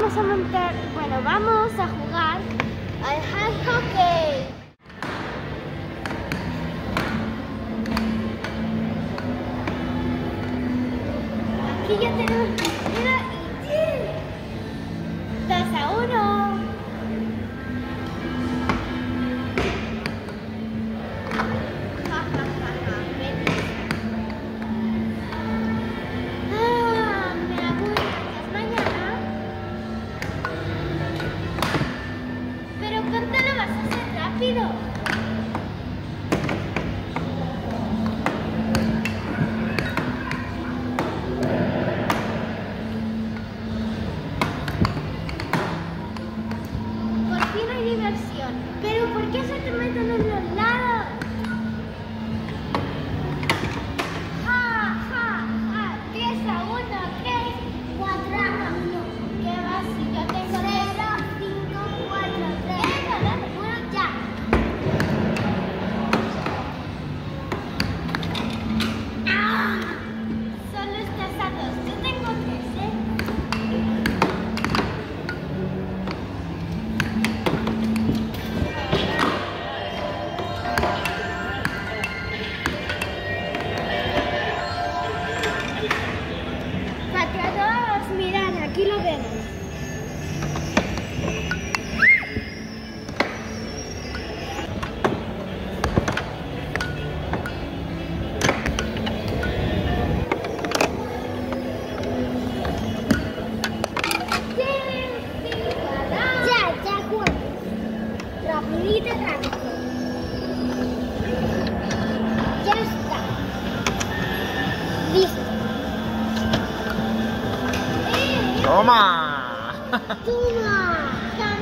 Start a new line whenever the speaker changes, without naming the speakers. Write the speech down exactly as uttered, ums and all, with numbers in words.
vamos a montar, bueno, vamos a jugar al ice hockey. Aquí ya tenemos primero y dos a uno. Rápido. Por fin hay diversión. Pero ¿por qué se te meten en los lados? Ja, ja, ja. tres a uno, tres, cuatro a uno. ¿Qué va si yo tengo cero, cinco, cuatro, tres? Bueno, ya. Solo estás a dos, yo tengo tres, ¿eh? cuatro a dos, mirad, aquí lo vemos. Rapidito, rápido. Ya está. Listo.
¡Toma!
Toma.